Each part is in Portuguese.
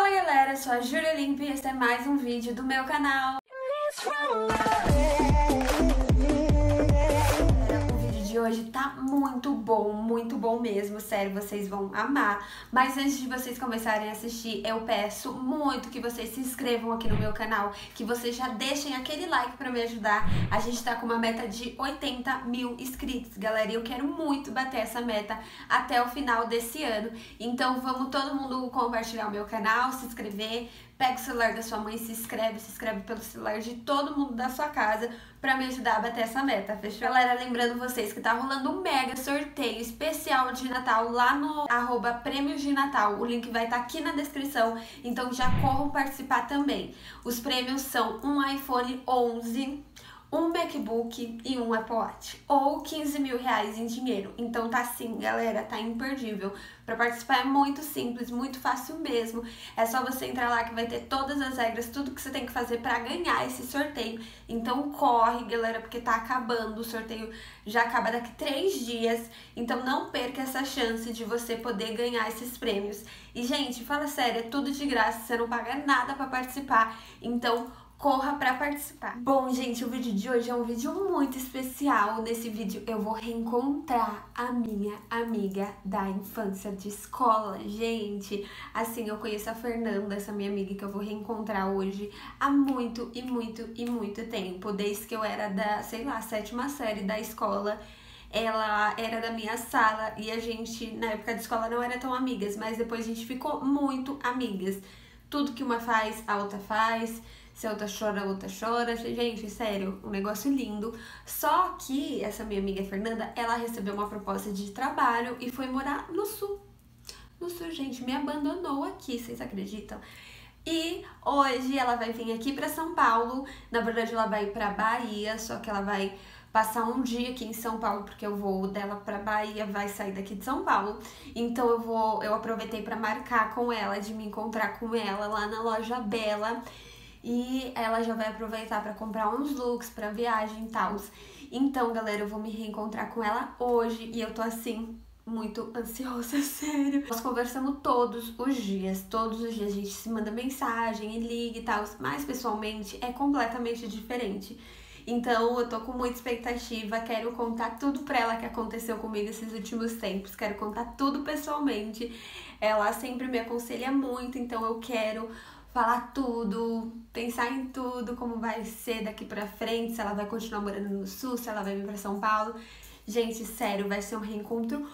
Fala galera, eu sou a Júlia Limp e este é mais um vídeo do meu canal. O vídeo de hoje tá muito bom mesmo, sério, vocês vão amar. Mas antes de vocês começarem a assistir, eu peço muito que vocês se inscrevam aqui no meu canal, que vocês já deixem aquele like pra me ajudar. A gente tá com uma meta de 80 mil inscritos, galera, e eu quero muito bater essa meta até o final desse ano. Então vamos todo mundo compartilhar o meu canal, se inscrever. Pega o celular da sua mãe, se inscreve pelo celular de todo mundo da sua casa pra me ajudar a bater essa meta, fechou? Galera, lembrando vocês que tá rolando um mega sorteio especial de Natal lá no @prêmios de Natal. O link vai estar aqui na descrição, então já corram participar também. Os prêmios são um iPhone 11, um MacBook e um Apple Watch, ou 15 mil reais em dinheiro. Então tá assim, galera, tá imperdível. Pra participar é muito simples, muito fácil mesmo. É só você entrar lá que vai ter todas as regras, tudo que você tem que fazer pra ganhar esse sorteio. Então corre, galera, porque tá acabando. O sorteio já acaba daqui 3 dias. Então não perca essa chance de você poder ganhar esses prêmios. E, gente, fala sério, é tudo de graça, você não paga nada pra participar. Então corra pra participar. Bom, gente, o vídeo de hoje é um vídeo muito especial. Nesse vídeo eu vou reencontrar a minha amiga da infância de escola. Gente, assim, eu conheço a Fernanda, essa minha amiga que eu vou reencontrar hoje há muito tempo. Desde que eu era da, sei lá, 7ª série da escola. Ela era da minha sala e a gente, na época de escola, não era tão amigas, mas depois a gente ficou muito amigas. Tudo que uma faz, a outra faz. Se a outra chora, a outra chora. Gente, sério, um negócio lindo. Só que essa minha amiga Fernanda, ela recebeu uma proposta de trabalho e foi morar no sul. No sul, gente, me abandonou aqui, vocês acreditam? E hoje ela vai vir aqui pra São Paulo. Na verdade, ela vai pra Bahia, só que ela vai passar um dia aqui em São Paulo, porque o voo dela pra Bahia vai sair daqui de São Paulo. Então eu aproveitei pra marcar com ela, de me encontrar com ela lá na loja Bela. E ela já vai aproveitar pra comprar uns looks pra viagem e tal. Então, galera, eu vou me reencontrar com ela hoje e eu tô assim, muito ansiosa, sério. Nós conversamos todos os dias a gente se manda mensagem e liga e tal, mas pessoalmente é completamente diferente. Então eu tô com muita expectativa, quero contar tudo pra ela que aconteceu comigo esses últimos tempos, quero contar tudo pessoalmente. Ela sempre me aconselha muito, então eu quero falar tudo, pensar em tudo, como vai ser daqui pra frente, se ela vai continuar morando no sul, se ela vai vir pra São Paulo. Gente, sério, vai ser um reencontro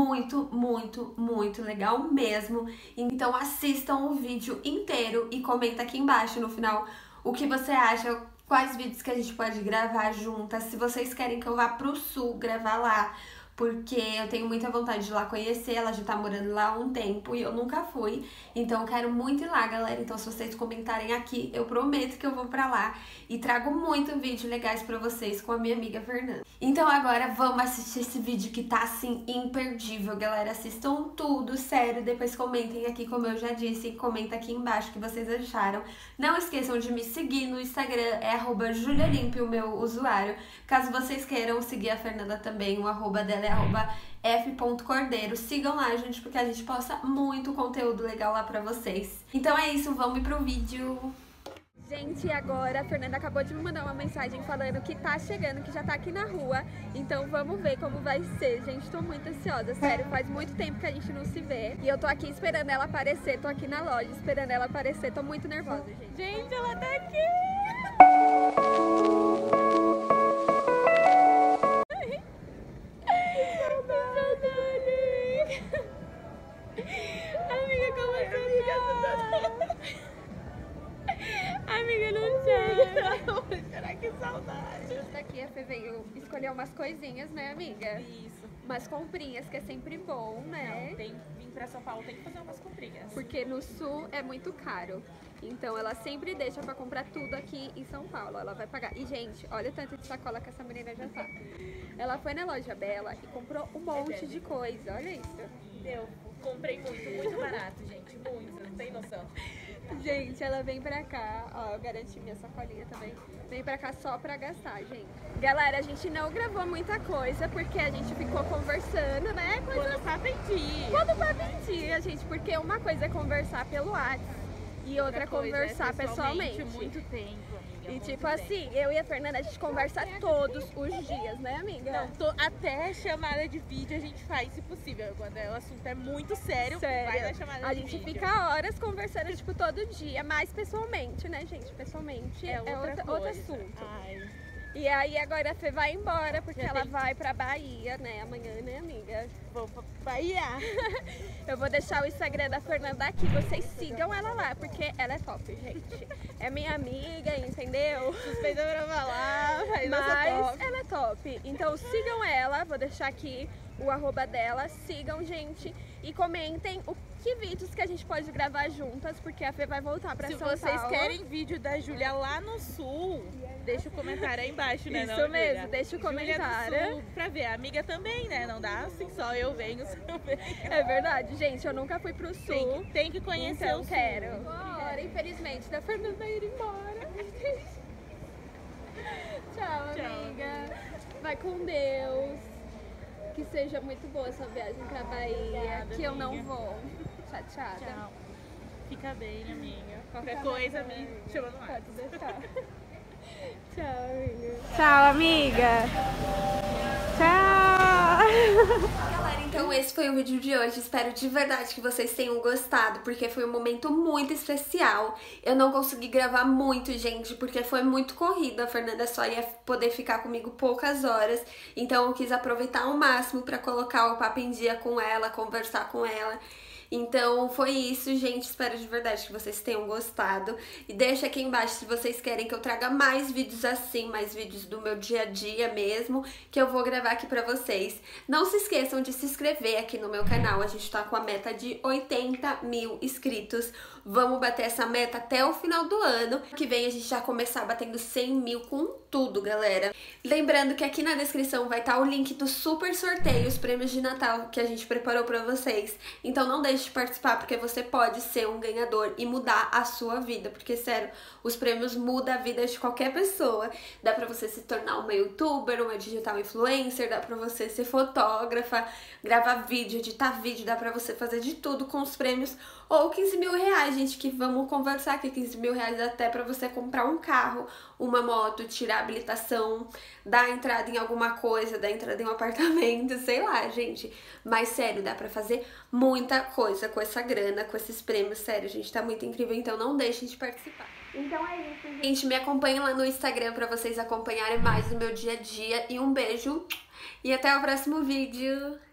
muito legal mesmo. Então assistam o vídeo inteiro e comenta aqui embaixo no final o que você acha, quais vídeos que a gente pode gravar juntas, se vocês querem que eu vá pro sul gravar lá. Porque eu tenho muita vontade de ir lá conhecer, ela já tá morando lá há um tempo e eu nunca fui. Então eu quero muito ir lá, galera. Então se vocês comentarem aqui, eu prometo que eu vou pra lá. E trago muito vídeos legais pra vocês com a minha amiga Fernanda. Então agora vamos assistir esse vídeo que tá assim imperdível, galera. Assistam tudo, sério. Depois comentem aqui, como eu já disse. Comenta aqui embaixo o que vocês acharam. Não esqueçam de me seguir no Instagram, é @julialimp o meu usuário. Caso vocês queiram seguir a Fernanda também, o arroba dela é @f.cordeiro. Sigam lá, gente, porque a gente posta muito conteúdo legal lá pra vocês. Então é isso, vamos pro vídeo. Gente, agora a Fernanda acabou de me mandar uma mensagem falando que tá chegando, que já tá aqui na rua. Então vamos ver como vai ser, gente. Tô muito ansiosa, sério. Faz muito tempo que a gente não se vê. E eu tô aqui esperando ela aparecer, tô aqui na loja esperando ela aparecer. Tô muito nervosa, gente. Gente, ela tá aqui! Amiga, como você tá? Amiga, não sei. Será que saudade? Essa daqui a Fê veio escolher umas coisinhas, né, amiga? Isso. Umas comprinhas, que é sempre bom, né? Não, vir pra São Paulo tem que fazer umas comprinhas. Porque no sul é muito caro. Então ela sempre deixa pra comprar tudo aqui em São Paulo. Ela vai pagar. E, gente, olha o tanto de sacola que essa menina já tá. Ela foi na loja Bela e comprou um monte de coisa. Olha isso. Eu comprei muito barato, gente. Muito, não tem noção. Gente, ela vem pra cá, ó, eu garanti minha sacolinha também. Vem pra cá só pra gastar, gente. Galera, a gente não gravou muita coisa porque a gente ficou conversando, né? Quando o papo em dia. Quando o papo em dia, gente, porque uma coisa é conversar pelo WhatsApp e outra conversar pessoalmente. Muito tempo, amiga. E tipo assim, eu e a Fernanda, a gente conversa todos os dias, né, amiga? Não, até chamada de vídeo a gente faz, se possível. Quando o assunto é muito sério, vai na chamada de vídeo. A gente fica horas conversando, tipo, todo dia, mas pessoalmente, né, gente? Pessoalmente é outro assunto. Ai. E aí agora a Fê vai embora, porque ela vai pra Bahia, né, amanhã, né, amiga? Vou pra Bahia. Eu vou deixar o Instagram da Fernanda aqui, vocês sigam ela lá, porque ela é top, gente. É minha amiga, entendeu? Suspeita pra falar, mas ela é top. Então sigam ela, vou deixar aqui o arroba dela, sigam, gente, e comentem que vídeos que a gente pode gravar juntas, porque a Fê vai voltar pra São Paulo. Se vocês querem vídeo da Júlia lá no sul, deixa o comentário aí embaixo, né? Isso mesmo, deixa o comentário. Júlia do sul, pra ver, a amiga também, né? Não dá assim, só eu venho, só venho. É verdade, gente, eu nunca fui pro sul. Tem que conhecer então o sul. Quero. Agora, infelizmente, da Fernanda ir embora. Tchau, amiga. Vai com Deus. Que seja muito boa essa viagem pra Bahia. Obrigada, que eu não amiga. vou. Chateada. Tchau. Fica bem, amiga. Qualquer coisa me chama no ar. Pode deixar. Tchau, amiga. Tchau, amiga. Tchau. Galera, então esse foi o vídeo de hoje. Espero de verdade que vocês tenham gostado, porque foi um momento muito especial. Eu não consegui gravar muito, gente, porque foi muito corrido. A Fernanda só ia poder ficar comigo poucas horas, então eu quis aproveitar ao máximo pra colocar o papo em dia com ela, conversar com ela. Então foi isso, gente. Espero de verdade que vocês tenham gostado. E deixa aqui embaixo se vocês querem que eu traga mais vídeos assim, mais vídeos do meu dia a dia mesmo, que eu vou gravar aqui pra vocês. Não se esqueçam de se inscrever aqui no meu canal. A gente tá com a meta de 80 mil inscritos. Vamos bater essa meta até o final do ano. Que vem a gente já começar batendo 100 mil com tudo, galera. Lembrando que aqui na descrição vai estar o link do super sorteio, os prêmios de Natal que a gente preparou pra vocês. Então não deixe de participar, porque você pode ser um ganhador e mudar a sua vida. Porque, sério, os prêmios mudam a vida de qualquer pessoa. Dá pra você se tornar uma youtuber, uma digital influencer, dá pra você ser fotógrafa, gravar vídeo, editar vídeo, dá pra você fazer de tudo com os prêmios. Ou 15 mil reais, gente, que vamos conversar que 15 mil reais até pra você comprar um carro, uma moto, tirar habilitação, dar entrada em alguma coisa, dar entrada em um apartamento, sei lá, gente. Mas, sério, dá pra fazer muita coisa com essa grana, com esses prêmios, sério, gente, tá muito incrível, então não deixem de participar. Então é isso, gente, me acompanhem lá no Instagram pra vocês acompanharem mais o meu dia a dia, e um beijo, e até o próximo vídeo!